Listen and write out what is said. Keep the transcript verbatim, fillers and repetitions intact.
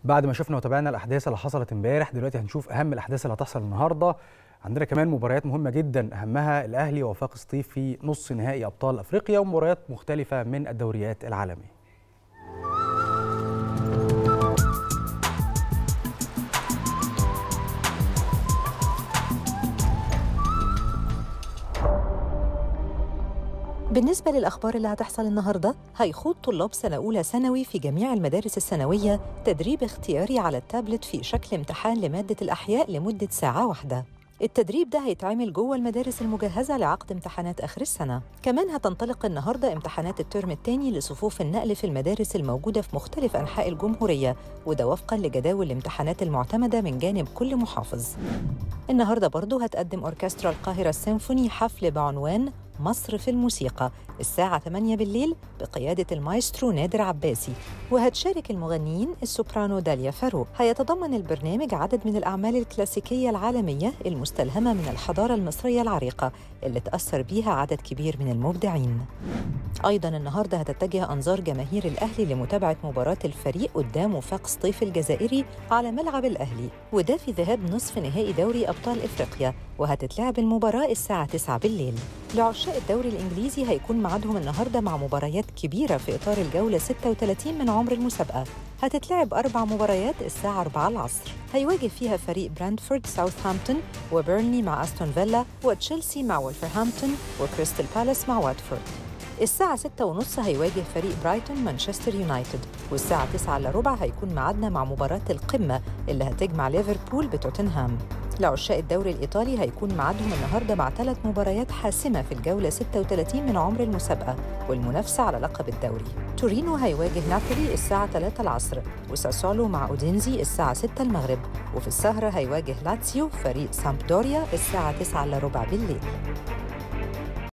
بعد ما شفنا وتابعنا الاحداث اللي حصلت امبارح، دلوقتي هنشوف اهم الاحداث اللي هتحصل النهارده. عندنا كمان مباريات مهمه جدا، اهمها الاهلي ووفاق سطيف في نص نهائي ابطال افريقيا، ومباريات مختلفه من الدوريات العالميه. بالنسبة للأخبار اللي هتحصل النهاردة، هيخوض طلاب سنة أولى ثانوي في جميع المدارس الثانوية تدريب اختياري على التابلت في شكل امتحان لمادة الأحياء لمدة ساعة واحدة. التدريب ده هيتعمل جوه المدارس المجهزة لعقد امتحانات آخر السنة. كمان هتنطلق النهاردة امتحانات الترم الثاني لصفوف النقل في المدارس الموجودة في مختلف أنحاء الجمهورية، وده وفقاً لجداول الامتحانات المعتمدة من جانب كل محافظ. النهاردة برضو هتقدم أوركسترا القاهرة السيمفوني حفل بعنوان مصر في الموسيقى الساعة ثمانية بالليل بقيادة المايسترو نادر عباسي، وهتشارك المغنيين السوبرانو داليا فاروق. هيتضمن البرنامج عدد من الأعمال الكلاسيكية العالمية المستلهمة من الحضارة المصرية العريقة اللي تأثر بيها عدد كبير من المبدعين. أيضاً النهاردة هتتجه أنظار جماهير الأهلي لمتابعة مباراة الفريق قدام وفاق سطيف الجزائري على ملعب الأهلي، وده في ذهاب نصف نهائي دوري أبطال إفريقيا، وهتتلعب المباراة الساعة تسعة بالليل. لعشاق الدوري الإنجليزي هيكون ميعادهم النهاردة مع مباريات كبيرة في إطار الجولة ستة وثلاثين من عمر المسابقة. هتتلعب أربع مباريات الساعة أربعة العصر، هيواجه فيها فريق برانتفورد ساوثهامبتون، وبيرنلي مع أستون فيلا، وتشيلسي مع ولفرهامبتون، وكريستال بالاس مع واتفورد. الساعة ستة ونص هيواجه فريق برايتون مانشستر يونايتد، والساعة تسعة إلا ربع هيكون ميعادنا مع مباراة القمة اللي هتجمع ليفربول بتوتنهام. لعشاق الدوري الإيطالي هيكون ميعادهم النهاردة مع ثلاث مباريات حاسمة في الجولة ستة وثلاثين من عمر المسابقة والمنافسة على لقب الدوري. تورينو هيواجه نابولي الساعة ثلاثة العصر، وساسولو مع أودينزي الساعة ستة المغرب، وفي السهرة هيواجه لاتسيو فريق سامبدوريا الساعة تسعة إلا ربع بالليل.